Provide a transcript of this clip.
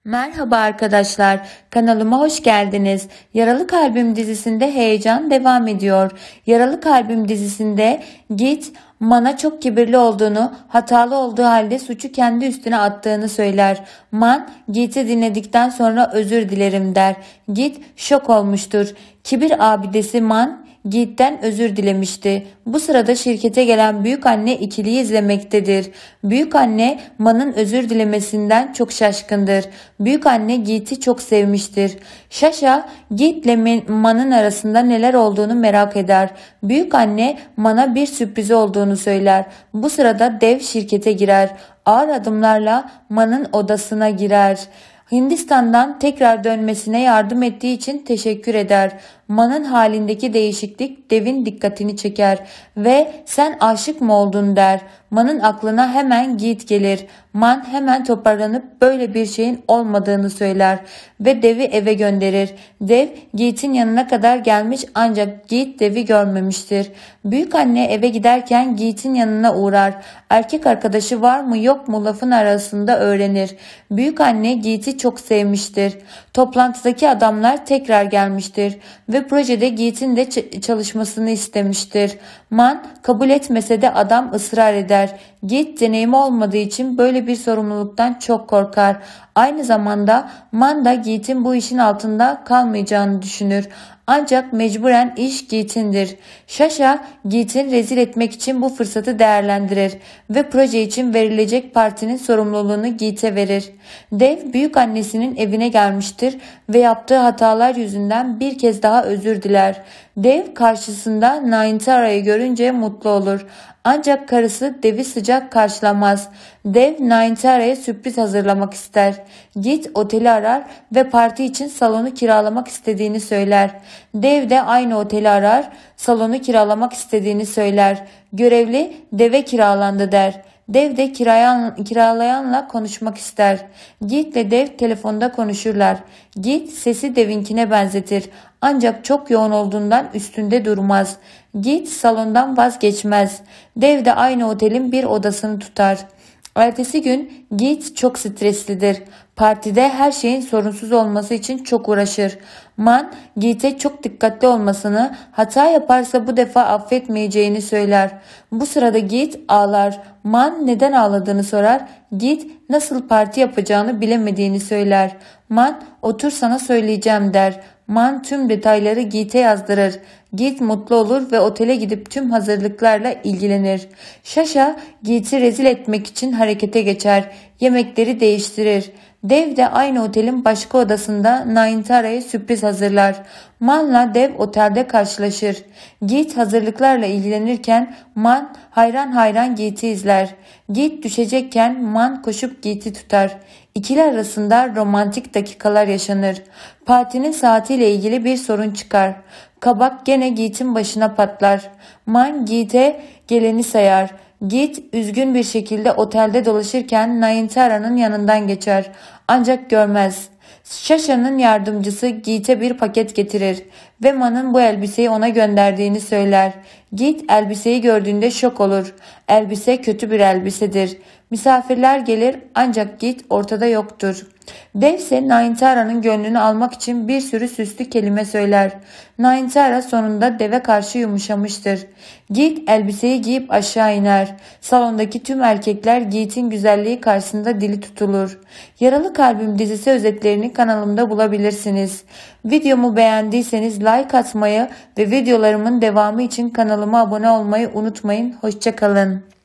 Merhaba arkadaşlar, kanalıma hoş geldiniz. Yaralı Kalbim dizisinde heyecan devam ediyor. Yaralı Kalbim dizisinde Git, Man'a çok kibirli olduğunu, hatalı olduğu halde suçu kendi üstüne attığını söyler. Man, Git'i dinledikten sonra özür dilerim der. Git şok olmuştur. Kibir abidesi Man, Git'ten özür dilemişti. Bu sırada şirkete gelen büyükanne ikiliyi izlemektedir. Büyükanne Man'ın özür dilemesinden çok şaşkındır. Büyükanne Git'i çok sevmiştir. Şaşa Git'le Man'ın arasında neler olduğunu merak eder. Büyükanne Man'a bir sürprizi olduğunu söyler. Bu sırada dev şirkete girer. Ağır adımlarla Man'ın odasına girer. Hindistan'dan tekrar dönmesine yardım ettiği için teşekkür eder. Man'ın halindeki değişiklik devin dikkatini çeker ve sen aşık mı oldun der. Man'ın aklına hemen Git gelir. Man hemen toparlanıp böyle bir şeyin olmadığını söyler ve devi eve gönderir. Dev Git'in yanına kadar gelmiş ancak Git devi görmemiştir. Büyükanne eve giderken Git'in yanına uğrar. Erkek arkadaşı var mı yok mu lafın arasında öğrenir. Büyükanne Git'i çok sevmiştir. Toplantıdaki adamlar tekrar gelmiştir ve projede Git'in de çalışmasını istemiştir. Man kabul etmese de adam ısrar eder. Git deneyimi olmadığı için böyle bir sorumluluktan çok korkar. Aynı zamanda Man da Git'in bu işin altında kalmayacağını düşünür. Ancak mecburen iş Git'indir. Şaşa Git'in rezil etmek için bu fırsatı değerlendirir ve proje için verilecek partinin sorumluluğunu Git'e verir. Dev büyük annesinin evine gelmiştir ve yaptığı hatalar yüzünden bir kez daha özür diler. Dev karşısında Nayantara'yı görünce mutlu olur. Ancak karısı Dev'i sıcak karşılamaz. Dev Nayantara'ya sürpriz hazırlamak ister. Git oteli arar ve parti için salonu kiralamak istediğini söyler. Dev de aynı oteli arar, salonu kiralamak istediğini söyler. Görevli Dev'e kiralandı der. Dev de kiralayanla konuşmak ister. Git ile Dev telefonda konuşurlar. Git sesi Dev'inkine benzetir. Ancak çok yoğun olduğundan üstünde durmaz. Git salondan vazgeçmez. Dev de aynı otelin bir odasını tutar. Ertesi gün Git çok streslidir. Partide her şeyin sorunsuz olması için çok uğraşır. Man Git'e çok dikkatli olmasını, hata yaparsa bu defa affetmeyeceğini söyler. Bu sırada Git ağlar. Man neden ağladığını sorar. Git nasıl parti yapacağını bilemediğini söyler. Man otur sana söyleyeceğim der. Man tüm detayları Git'e yazdırır. Git mutlu olur ve otele gidip tüm hazırlıklarla ilgilenir. Şaşa Git'i rezil etmek için harekete geçer. Yemekleri değiştirir. Dev de aynı otelin başka odasında Nayantara'ya sürpriz hazırlar. Man'la Dev otelde karşılaşır. Git hazırlıklarla ilgilenirken Man hayran hayran Git'i izler. Git düşecekken Man koşup Git'i tutar. İkili arasında romantik dakikalar yaşanır. Partinin saatiyle ilgili bir sorun çıkar. Kabak gene Git'in başına patlar. Man Git'e geleni sayar. Git üzgün bir şekilde otelde dolaşırken Nayantara'nın yanından geçer. Ancak görmez. Şaşa'nın yardımcısı Git'e bir paket getirir ve Man'ın bu elbiseyi ona gönderdiğini söyler. Git elbiseyi gördüğünde şok olur. Elbise kötü bir elbisedir. Misafirler gelir ancak Git ortada yoktur. Dev ise Nayantara'nın gönlünü almak için bir sürü süslü kelime söyler. Nayantara sonunda Dev'e karşı yumuşamıştır. Git elbiseyi giyip aşağı iner. Salondaki tüm erkekler Git'in güzelliği karşısında dili tutulur. Yaralı Kalbim dizisi özetlerini kanalımda bulabilirsiniz. Videomu beğendiyseniz like atmayı ve videolarımın devamı için kanalıma abone olmayı unutmayın. Hoşça kalın.